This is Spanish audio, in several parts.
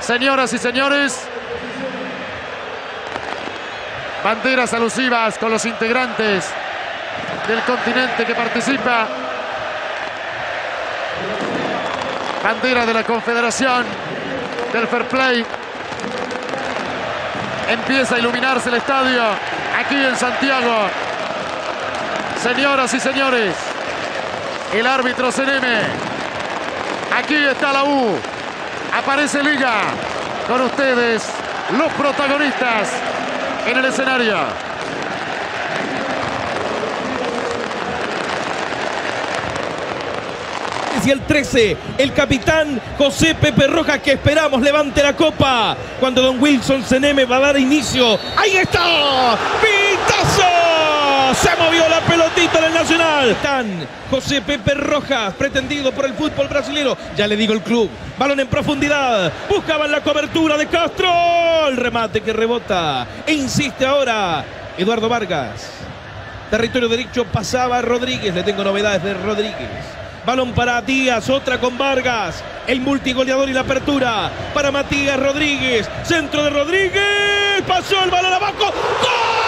Señoras y señores, banderas alusivas con los integrantes del continente que participa. Bandera de la Confederación del Fair Play. Empieza a iluminarse el estadio aquí en Santiago. Señoras y señores, el árbitro Seneme. Aquí está la U. Aparece Liga. Con ustedes, los protagonistas en el escenario. Y el 13, el capitán José Pepe Rojas, que esperamos levante la copa cuando don Wilson Seneme va a dar inicio. ¡Ahí está! ¡Pintazo! Se movió la pelotita del Nacional. Tan José Pepe Rojas, pretendido por el fútbol brasileño. Ya le digo el club. Balón en profundidad. Buscaban la cobertura de Castro. El remate que rebota. E insiste ahora Eduardo Vargas. Territorio derecho pasaba Rodríguez. Le tengo novedades de Rodríguez. Balón para Díaz, otra con Vargas. El multigoleador y la apertura para Matías Rodríguez. Centro de Rodríguez. Pasó el balón abajo. ¡Gol!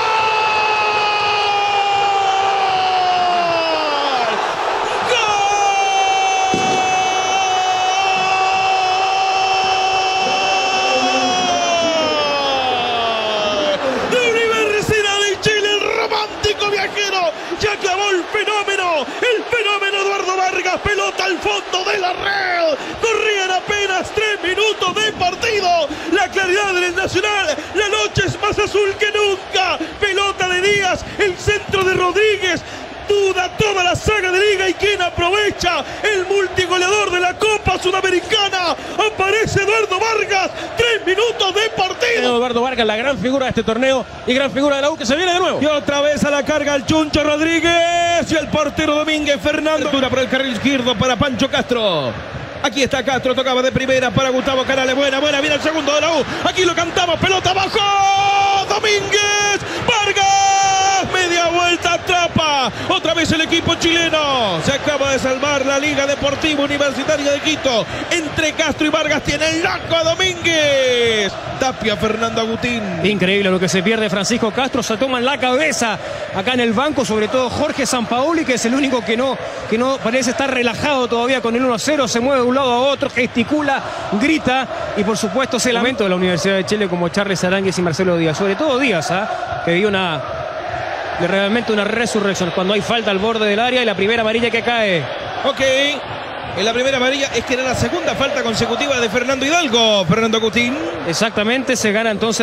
Ya clavó el fenómeno Eduardo Vargas, pelota al fondo de la red, corrían apenas 3 minutos de partido, la claridad del Nacional, la noche es más azul que nunca, pelota de Díaz, el centro de Rodríguez, duda toda la saga de Liga y quien aprovecha el multigoleador de la Copa Sudamericana, aparece Eduardo Vargas, 3 minutos de partido. Eduardo Vargas, la gran figura de este torneo y gran figura de la U, que se viene de nuevo. Y otra vez a la carga el Chuncho Rodríguez y el portero Domínguez Fernando. Dura por el carril izquierdo para Pancho Castro. Aquí está Castro, tocaba de primera para Gustavo Canales. Buena, viene el segundo de la U. Aquí lo cantamos, pelota abajo. Domínguez, Vargas, media vuelta, atrapa. Otra vez el equipo chileno. Se acaba de salvar la Liga Deportiva Universitaria de Quito. Entre Castro y Vargas tiene el loco a Domínguez. Tapia, Fernando Agustín. Increíble lo que se pierde Francisco Castro. Se toma en la cabeza acá en el banco, sobre todo Jorge Sampaoli, que es el único que no parece estar relajado todavía con el 1-0. Se mueve de un lado a otro, gesticula, grita y por supuesto es el lamento de la Universidad de Chile como Charles Aránguiz y Marcelo Díaz. Sobre todo Díaz, que dio realmente una resurrección cuando hay falta al borde del área y la primera amarilla que cae. Ok. En la primera amarilla es que era la segunda falta consecutiva de Fernando Hidalgo. Fernando Agustín. Exactamente, se gana entonces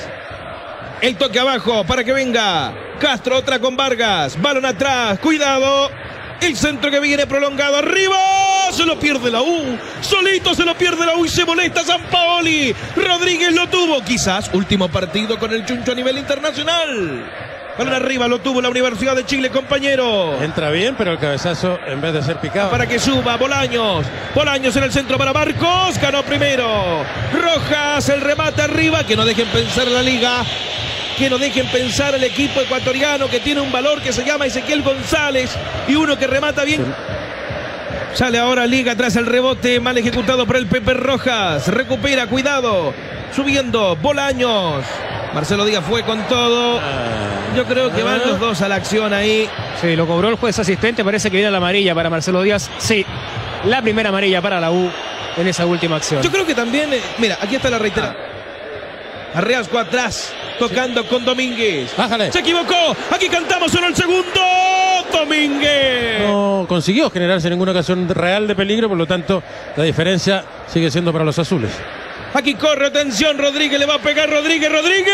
el toque abajo para que venga Castro, otra con Vargas. Balón atrás, cuidado. El centro que viene prolongado arriba. Se lo pierde la U. Solito se lo pierde la U y se molesta Sampaoli. Rodríguez lo tuvo. Quizás último partido con el Chuncho a nivel internacional. Balón arriba, lo tuvo la Universidad de Chile, compañero. Entra bien, pero el cabezazo en vez de ser picado. Para que suba Bolaños. Bolaños en el centro para Marcos. Ganó primero. Rojas, el remate arriba. Que no dejen pensar la Liga. Que no dejen pensar el equipo ecuatoriano que tiene un valor que se llama Ezequiel González. Y uno que remata bien. Sale ahora Liga tras el rebote mal ejecutado por el Pepe Rojas. Recupera, cuidado. Subiendo Bolaños. Marcelo Díaz fue con todo. Yo creo que van los dos a la acción ahí. Sí, lo cobró el juez asistente. Parece que viene la amarilla para Marcelo Díaz. Sí, la primera amarilla para la U en esa última acción. Yo creo que también, mira, aquí está la reiteración. Arreasco atrás, tocando con Domínguez. Bájale. Se equivocó. Aquí cantamos solo el segundo. Domínguez. No consiguió generarse ninguna ocasión real de peligro, por lo tanto, la diferencia sigue siendo para los azules. Aquí corre, atención, Rodríguez, le va a pegar Rodríguez, Domínguez,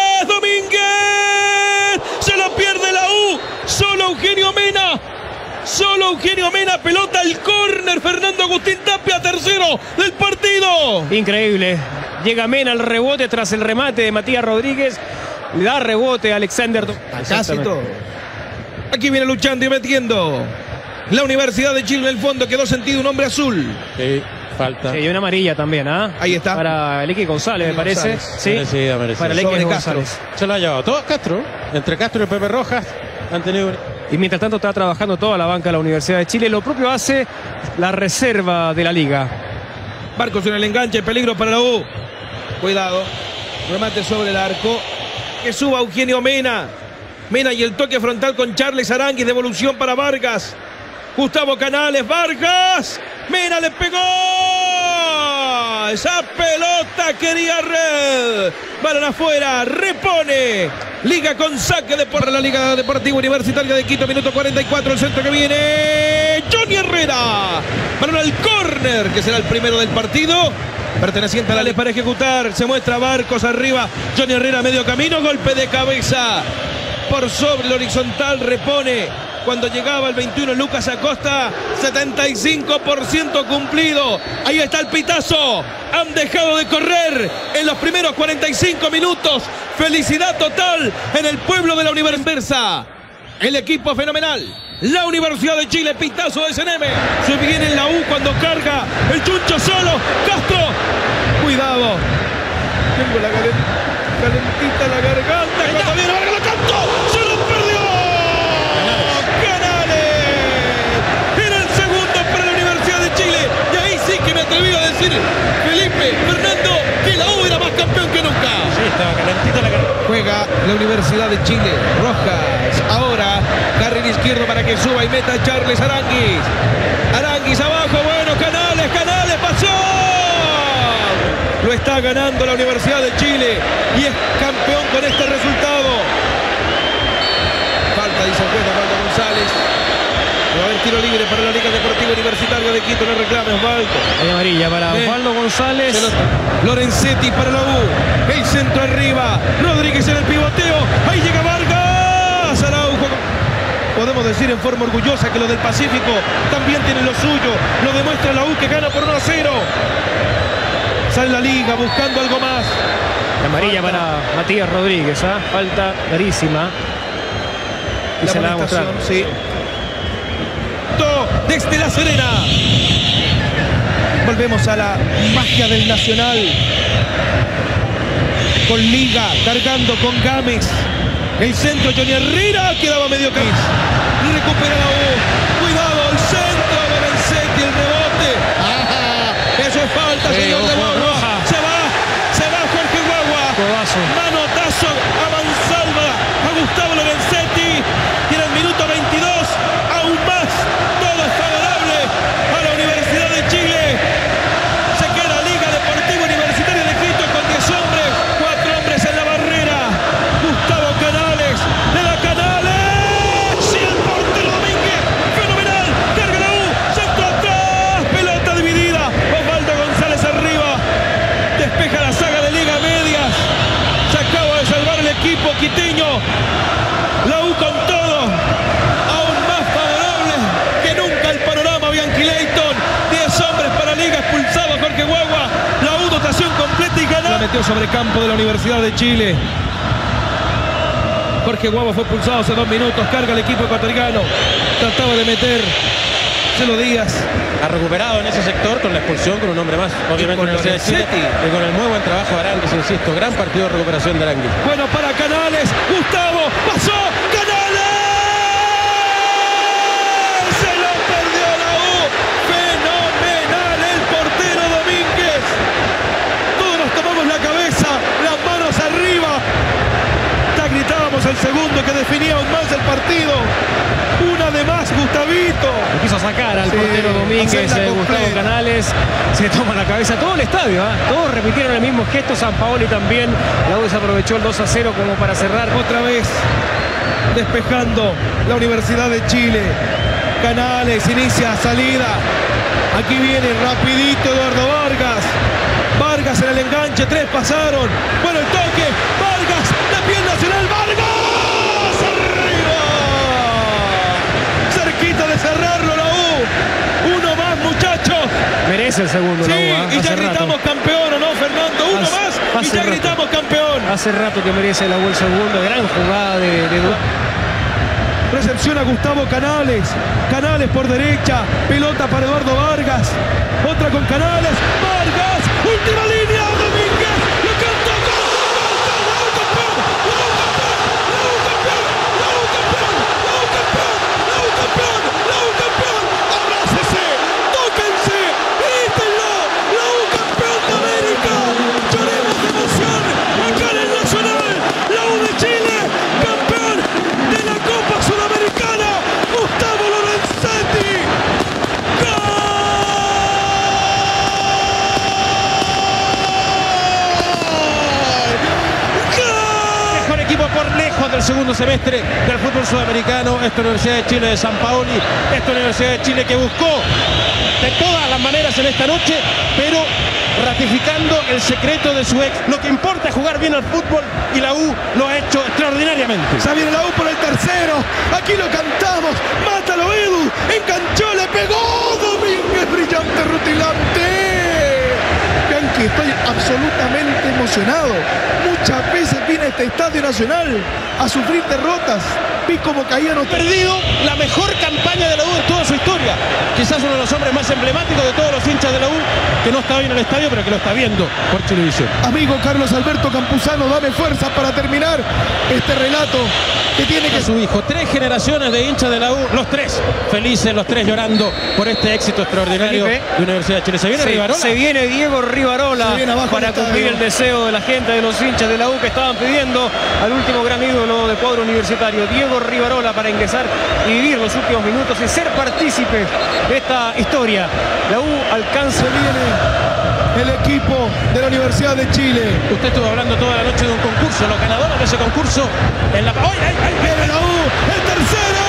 se lo pierde la U, solo Eugenio Mena, pelota al córner, Fernando Agustín Tapia, tercero del partido. Increíble, llega Mena al rebote tras el remate de Matías Rodríguez, le da rebote a Alexander. Casi todo. Aquí viene luchando y metiendo. La Universidad de Chile en el fondo, quedó sentido un hombre azul. Sí. Falta. Sí, y una amarilla también, Ahí está. Para el X González, me parece. Sí, para el X González. Se lo ha llevado todo Castro. Entre Castro y Pepe Rojas han tenido. Y mientras tanto está trabajando toda la banca de la Universidad de Chile. Lo propio hace la reserva de la Liga. Barcos en el enganche, peligro para la U. Cuidado. Remate sobre el arco. Que suba Eugenio Mena. Mena y el toque frontal con Charles Aranguis. Devolución para Vargas. Gustavo Canales. Vargas. Mena le pegó. Esa pelota quería red. Balón afuera. Repone. Liga con saque de por la Liga Deportiva Universitaria de Quito. Minuto 44. El centro que viene. Johnny Herrera. Balón al córner, que será el primero del partido. Perteneciente a la ley para ejecutar. Se muestra Barcos arriba. Johnny Herrera medio camino. Golpe de cabeza. Por sobre el horizontal. Repone. Cuando llegaba el 21 Lucas Acosta. 75% cumplido. Ahí está el pitazo. Han dejado de correr en los primeros 45 minutos. Felicidad total en el pueblo de la Universidad. El equipo fenomenal. La Universidad de Chile, pitazo de SNM. Se viene en la U cuando carga el Chuncho solo. Castro. Cuidado. Tengo la calentita la garganta. Cuando viene Vargas, lo cantó. Se lo perdió. Canales. Era el segundo para la Universidad de Chile. Y ahí sí que me atreví a decir, Felipe, Fernando, que la U era más campeón que nunca. Sí, estaba calentita la garganta. Juega la Universidad de Chile. Rojas. Ahora carril izquierdo para que suba y meta a Charles Aranguis. Aranguis abajo. Bueno, Canales. Canales pasó. Lo está ganando la Universidad de Chile. Y es campeón con este resultado. Falta, dice el juez, falta González. Va a haber tiro libre para la Liga Deportiva Universitaria de Quito. No reclame Osvaldo. Hay amarilla para Osvaldo González. Lorenzetti para la U. El centro arriba. Rodríguez en el pivoteo. Ahí llega Vargas. Araujo. Podemos decir en forma orgullosa que lo del Pacífico también tiene lo suyo. Lo demuestra la U, que gana por 1-0. Sale la Liga buscando algo más. La amarilla para Matías Rodríguez. Falta clarísima. Y se la va a mostrar. Sí. Desde La Serena. Volvemos a la magia del Nacional. Con Liga, cargando con Gámez. El centro, Johnny Herrera, quedaba medio camino. Recupera la U. Cuidado, el centro, Lorenzetti, el rebote. Eso es falta, señor de Guagua. Se va Jorge Guagua. Codazo. Manotazo a Mansalva, a Gustavo Lorenzetti. Y en el minuto 22, aún más. Todo es favorable a la Universidad de Chile. Se queda Liga Deportiva Universitaria de Quito con 10 hombres. 4 hombres en la barrera. Gustavo Canales. Le da Canales. Y el portero Domínguez. Fenomenal. Carga la U. Centro atrás. Pelota dividida. Osvaldo González arriba. Despeja la saga de Liga Medias. Se acaba de salvar el equipo quiteño. La U con todo. Aún más favorable que nunca el panorama. Bianchi Leighton. 10 hombres para Liga. Expulsado Jorge Guagua. La U dotación completa y gana. La metió sobre campo de la Universidad de Chile. Jorge Guagua fue expulsado hace 2 minutos. Carga el equipo ecuatoriano. Trataba de meter Celo Díaz. Ha recuperado en ese sector con la expulsión, con un hombre más, obviamente, con Universidad de Chile, Lorenzetti. y con el muy buen trabajo de Aranguis, insisto, gran partido de recuperación de Aranguis. Bueno, para Canales. Gustavo. Pasó. Canales. Se lo perdió la U. Fenomenal el portero Domínguez. Todos nos tomamos la cabeza. Las manos arriba. Ya gritábamos el segundo que definía aún más el partido. Una de más, Gustavito. Lo quiso sacar al Sí, portero Domínguez, hacerla Gustavo completa. Canales. Se toma la cabeza todo el estadio. Todos repitieron el mismo gesto. San Paoli también. La U aprovechó el 2-0 como para cerrar. Otra vez despejando la Universidad de Chile. Canales inicia salida. Aquí viene rapidito Eduardo Vargas. Vargas en el enganche. 3 pasaron. Bueno, el toque. Vargas de pie Nacional. Vargas arriba. Cerquita de cerrarlo la U. Uno más, muchachos. Merece el segundo Sí, la U. y ya Hace gritamos rato. campeón, ¿o no, Fernando? Uno Hace- más y hace ya rato. gritamos campeón. Hace rato que merece la U el segundo. Gran jugada de Recepciona Gustavo Canales. Canales por derecha. Pelota para Eduardo Vargas. Otra con Canales. Vargas. Última línea. Domínguez. Lo cantó. ¡La U campeón! ¡La U campeón! ¡La U campeón! ¡La U campeón! ¡La U campeón! ¡La U campeón! ¡La U campeón! ¡Abrácese! ¡Tóquense! ¡Grítenlo! ¡La U segundo semestre del fútbol sudamericano. Esta Universidad de Chile de San Paoli, esta Universidad de Chile que buscó de todas las maneras en esta noche, pero ratificando el secreto de su ex. Lo que importa es jugar bien al fútbol y la U lo ha hecho extraordinariamente. Se viene la U por el tercero. Aquí lo cantamos. Mátalo, Edu. Enganchó, le pegó. Domínguez, brillante, rutilante. Bianchi, estoy absolutamente emocionado. Muchas veces vine a este Estadio Nacional a sufrir derrotas. Vi cómo caían los Perdido la mejor campaña de la U en toda su historia. Quizás uno de los hombres más emblemáticos de todos los hinchas de la U, que no está hoy en el estadio, pero que lo está viendo por Chilevisión. Amigo Carlos Alberto Campuzano, dame fuerza para terminar este relato que tiene que... Su hijo, 3 generaciones de hinchas de la U, los 3 felices, los 3 llorando por este éxito extraordinario de Universidad de Chile. Se viene Rivarola. Se viene Diego Rivarola para cumplir el deseo de la gente, de los hinchas de la U que estaban pidiendo al último gran ídolo del cuadro universitario, Diego Rivarola, para ingresar y vivir los últimos minutos y ser partícipe de esta historia. La U alcanza. El equipo de la Universidad de Chile. Usted estuvo hablando toda la noche de un concurso, los ganadores de ese concurso en la... ¡Ay, ay, ay! Viene la U, el tercero.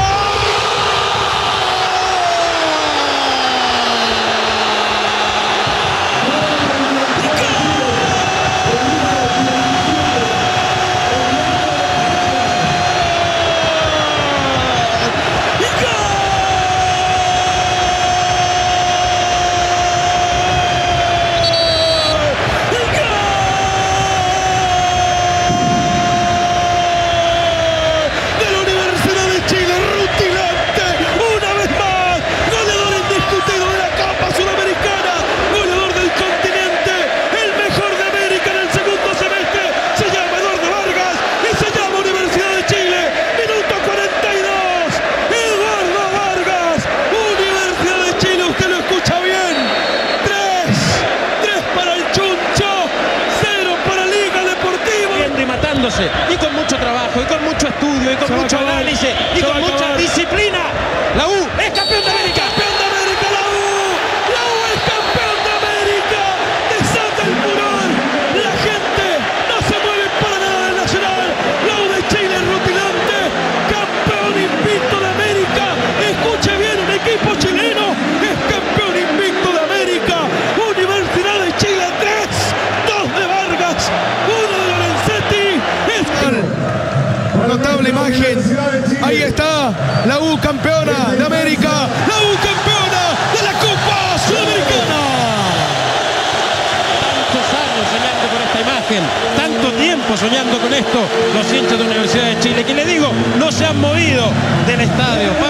Y con mucho trabajo, y con mucho estudio, y con mucho análisis, y con mucha disciplina. La U es campeón de América. ¡Campeón de América, la U! ¡La U es campeón de América! ¡Desata el furor! La gente no se mueve para nada del Nacional. La U de Chile es rutilante. ¡Campeón invicto de América! Escuche bien, un equipo chileno es campeón invicto de América. Universidad de Chile 3, 2 de Vargas, 1 de Lorenzetti. Notable imagen. Ahí está la U campeona de América. La U campeona de la Copa Sudamericana. Tantos años soñando con esta imagen, tanto tiempo soñando con esto, los hinchas de la Universidad de Chile, que le digo, no se han movido del estadio.